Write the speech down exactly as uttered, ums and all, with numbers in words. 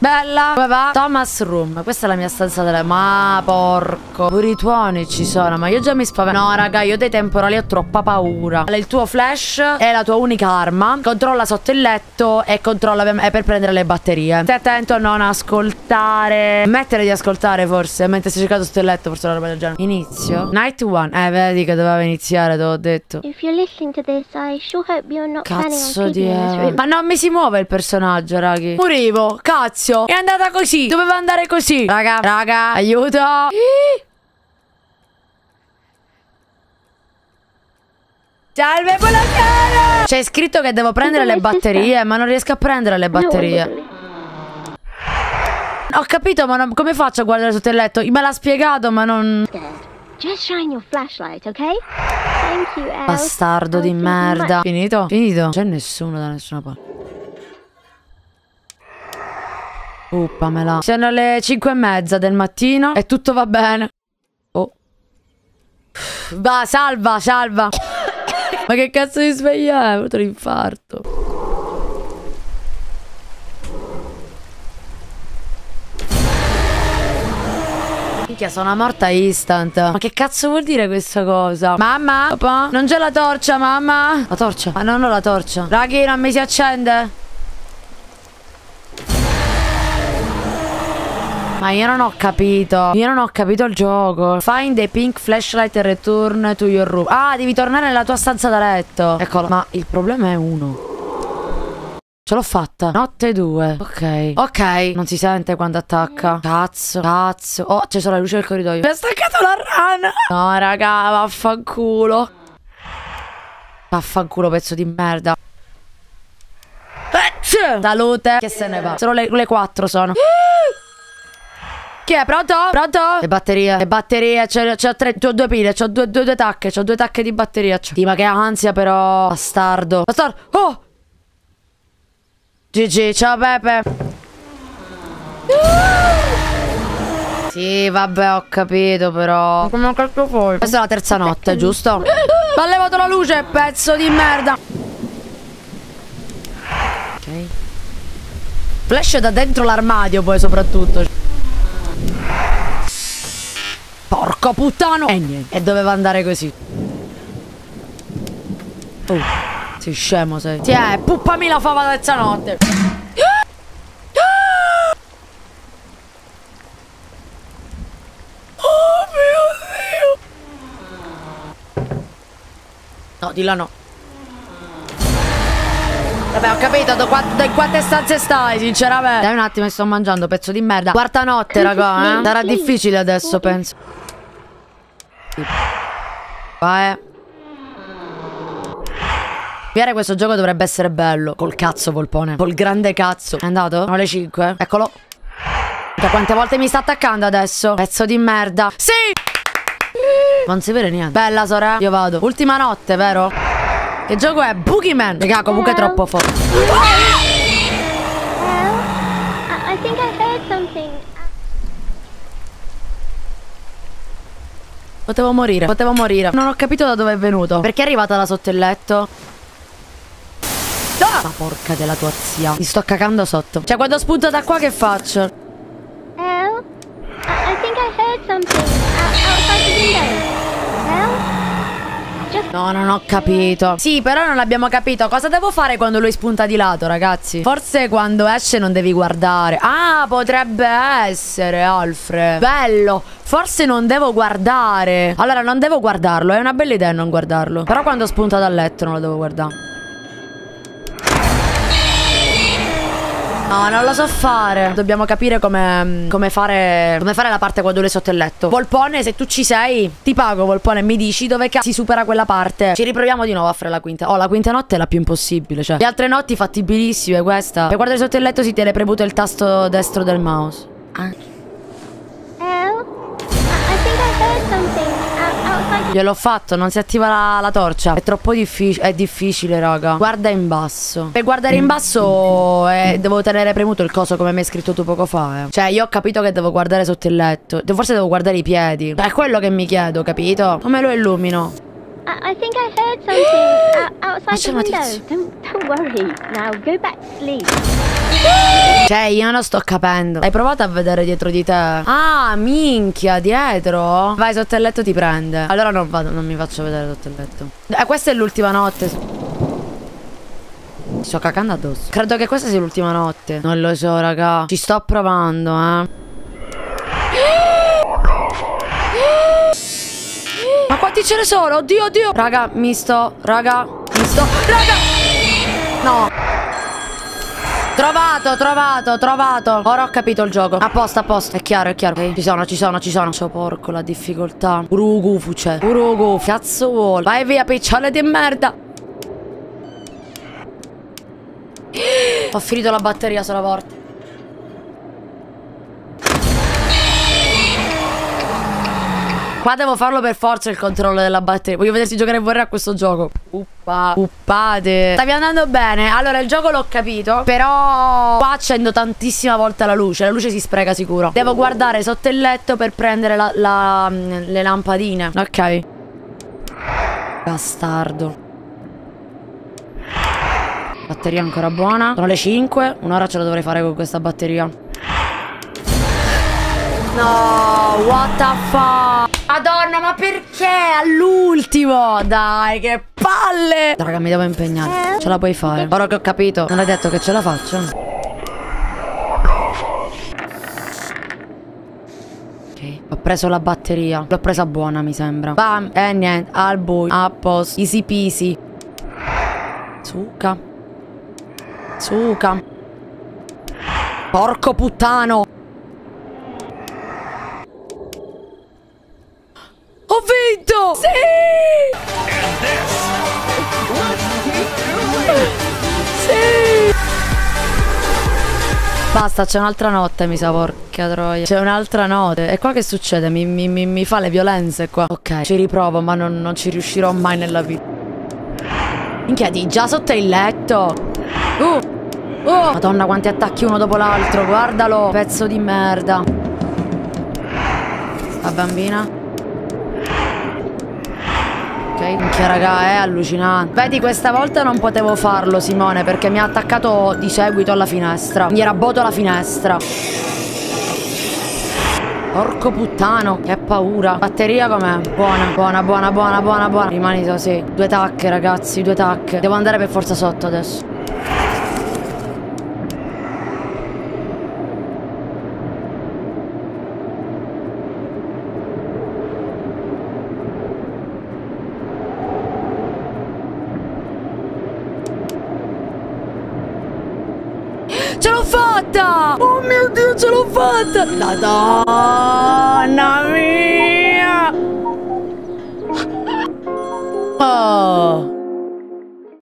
Bella. Dove va? Thomas Room. Questa è la mia stanza della... Ma porco. Pure i tuoni ci sono. Ma io già mi spavento. No raga, io dei temporali ho troppa paura. Il tuo flash è la tua unica arma. Controlla sotto il letto e controlla è per prendere le batterie. Stai attento a non ascoltare. Mettere di ascoltare forse. Mentre sei cercato sotto il letto, forse una roba del genere. Inizio. Night one. Eh, vedi che doveva iniziare, te l'ho detto. If you're listening to this, I sure hope you're not planning on Cazzo di... keeping in this room. Ma non mi si muove il personaggio, raghi. Morivo. Cazzo. È andata così. Doveva andare così. Raga, raga, aiuto. Salve, buonasera. C'è scritto che devo prendere le batterie, ma non riesco a prendere le batterie. Ho capito, ma non... come faccio a guardare sotto il letto? Me l'ha spiegato, ma non... Just shine your flashlight, okay? Thank you, Elle. Bastardo di merda. Finito? Finito? Non c'è nessuno da nessuna parte. Uppamela. Sono le cinque e mezza del mattino e tutto va bene. Oh. Va, salva, salva. Ma che cazzo di sveglia è? Ho avuto l'infarto. Minchia, sono morta instant. Ma che cazzo vuol dire questa cosa? Mamma? Papà? Non c'è la torcia, mamma? La torcia? Ma non ho la torcia. Raghi, non mi si accende? Ma io non ho capito. Io non ho capito il gioco. Find the pink flashlight and return to your room. Ah, devi tornare nella tua stanza da letto. Eccolo. Ma il problema è uno. Ce l'ho fatta. Notte due. Ok. Ok. Non si sente quando attacca. Cazzo. Cazzo. Oh, c'è solo la luce del corridoio. Mi ha staccato la rana. No, raga, vaffanculo. Vaffanculo, pezzo di merda. Salute. Che se ne va. Solo le, le quattro sono. Chi è? Pronto? Pronto? Le batterie. Le batterie. C'ho tre. C'ho due pile. C'ho due, due, due tacche. C'ho due tacche di batteria. Sì, ma che ansia però. Bastardo. Bastardo. Oh! G G. Ciao Pepe. Sì, vabbè, ho capito però. Come ho capito poi. Questa è la terza notte, giusto? Ma ha levato la luce, pezzo di merda. Ok. Flash da dentro l'armadio poi soprattutto. Porco puttano. E niente. E doveva andare così. Oh, sei scemo sei. Tiè, puppami la fava terza notte. Oh mio Dio. No, di là no. Vabbè, ho capito, da, quant da quante stanze stai, sinceramente. Dai un attimo, sto mangiando, pezzo di merda. Quarta notte, raga, eh. Sarà difficile adesso, penso. Vai. Viere, questo gioco dovrebbe essere bello. Col cazzo, Volpone. Col grande cazzo. È andato? Sono le cinque. Eccolo. Da quante volte mi sta attaccando adesso? Pezzo di merda. Sì! Non si vede niente. Bella, sorella. Io vado. Ultima notte, vero? Che gioco è? Boogeyman. Raga, comunque è troppo forte. I think I heard something. Potevo morire. Potevo morire. Non ho capito da dove è venuto. Perché è arrivata da sotto il letto? Ah! Ma porca della tua zia. Mi sto cacando sotto. Cioè, quando spunto da qua che faccio? Elle? I, I think I heard something outside the window. Elle? No, non ho capito. Sì, però non abbiamo capito. Cosa devo fare quando lui spunta di lato, ragazzi? Forse quando esce non devi guardare. Ah, potrebbe essere, Alfred. Bello. Forse non devo guardare. Allora, non devo guardarlo. È una bella idea non guardarlo. Però quando spunta dal letto non lo devo guardare. No, non lo so fare. Dobbiamo capire come, come fare Come fare la parte quando lui è sotto il letto. Volpone, se tu ci sei, ti pago, Volpone. Mi dici dove cazzo si supera quella parte. Ci riproviamo di nuovo a fare la quinta. Oh, la quinta notte è la più impossibile. Cioè, le altre notti fattibilissime. Questa, per guardare sotto il letto si tiene premuto il tasto destro del mouse. Ah. Elle? I think I heard something outside. Gliel'ho fatto, non si attiva la, la torcia. È troppo difficile. È difficile, raga. Guarda in basso. Per guardare in basso eh, devo tenere premuto il coso come mi hai scritto tu poco fa, eh. Cioè, io ho capito che devo guardare sotto il letto. Forse devo guardare i piedi. È quello che mi chiedo, capito? Come lo illumino? I, I think I heard something outside the Ma c'è window. Don't, don't worry. Now go back to sleep. Cioè, io non sto capendo. Hai provato a vedere dietro di te? Ah, minchia, dietro? Vai sotto il letto, ti prende. Allora non vado, non mi faccio vedere sotto il letto. Eh, questa è l'ultima notte. Ti sto cacando addosso. Credo che questa sia l'ultima notte. Non lo so, raga. Ci sto provando, eh. Ma quanti ce ne sono? Oddio, oddio. Raga, mi sto. Raga, mi sto. Raga. No. Trovato, trovato, trovato. Ora ho capito il gioco. A posto, a posto. È chiaro, è chiaro. Okay. Ci sono, ci sono, ci sono. So porco la difficoltà. Urugufu c'è. Urugufu. Cazzo vuole. Vai via, piccione di merda. Ho finito la batteria sulla porta. Qua devo farlo per forza il controllo della batteria. Voglio vedersi giocare vorrei a questo gioco. Uppa, uppate. Stavi andando bene. Allora il gioco l'ho capito. Però qua accendo tantissima volta la luce. La luce si spreca sicuro. Devo guardare sotto il letto per prendere la, la, le lampadine. Ok. Bastardo. Batteria ancora buona. Sono le cinque. Un'ora ce la dovrei fare con questa batteria. No, what the fuck? Madonna, ma perché all'ultimo? Dai, che palle. Raga, mi devo impegnare. Ce la puoi fare. Ora che ho capito, non hai detto che ce la faccio. Ok, ho preso la batteria. L'ho presa buona, mi sembra. Bam, e eh, niente, al buio. A posto, easy peasy. Zucca. Zucca. Porco puttano. Ho vinto! Sì! Sì! Basta, c'è un'altra notte, mi sa, porca troia. C'è un'altra notte. E qua che succede? Mi, mi, mi, mi fa le violenze qua. Ok, ci riprovo, ma non, non ci riuscirò mai nella vita. Minchia, di già sotto il letto. Uh! Oh! Madonna, quanti attacchi uno dopo l'altro. Guardalo, pezzo di merda. La bambina. Ok, minchia raga, è allucinante. Vedi, questa volta non potevo farlo, Simone, perché mi ha attaccato di seguito alla finestra. Mi era boto la finestra. Porco puttano, che paura. Batteria com'è? Buona, buona, buona, buona, buona, buona. Rimani così. Due tacche, ragazzi, due tacche. Devo andare per forza sotto adesso. Ce l'ho fatta! Oh mio Dio, ce l'ho fatta! Madonna mia! Oh!